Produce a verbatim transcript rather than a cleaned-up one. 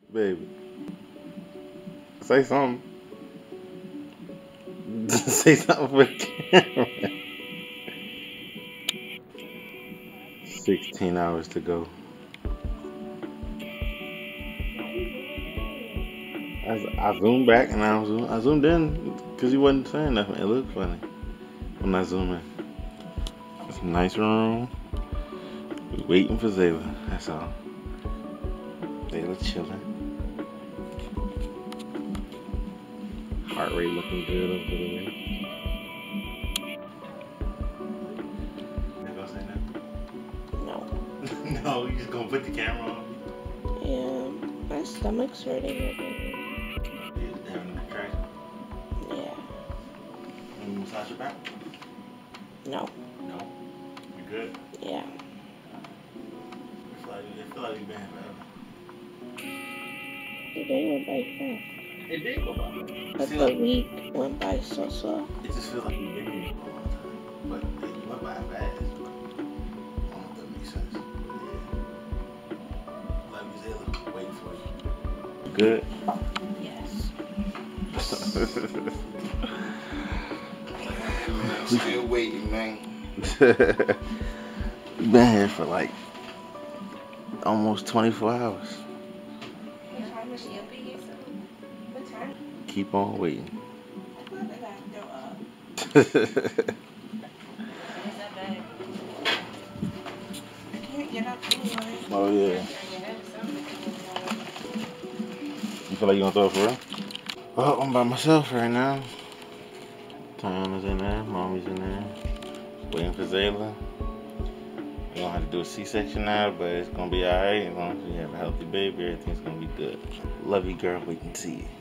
Baby, say something. Say something for the camera. sixteen hours to go. I, I zoomed back and I, zoom, I zoomed in because you wasn't saying nothing. It looked funny when I zoom in. It's a nice room. We waiting for Zayla. That's all. Zayla chilling. Heart rate looking good over there. You gonna say nothing? No. No, you just gonna put the camera on? Yeah, my stomach's hurting again. You having a contraction? Yeah. Can you massage your back? No. No. You good? Yeah. I feel like, I feel like you've been here forever. The day went by fast. It did go by. But the like, week went by so slow. It just feels like you've been here for a long time. But it went by fast. I don't know if that makes sense. Yeah. Love you, Zayla. Waiting for you. Good? Yes. We still waiting, man. We've been here for like almost twenty-four hours. What time is she up here? What time? Keep on waiting. I thought they got to go up. Where's that bag? I can't get up anyway. Oh, yeah. You feel like you gonna throw it for real? Well, I'm by myself right now. Tiana's in there, Mommy's in there. Waiting for Zayla. We're gonna have to do a C-section now, but it's gonna be alright. As long as we have a healthy baby, everything's gonna be good. Love you, girl. Wait and see you.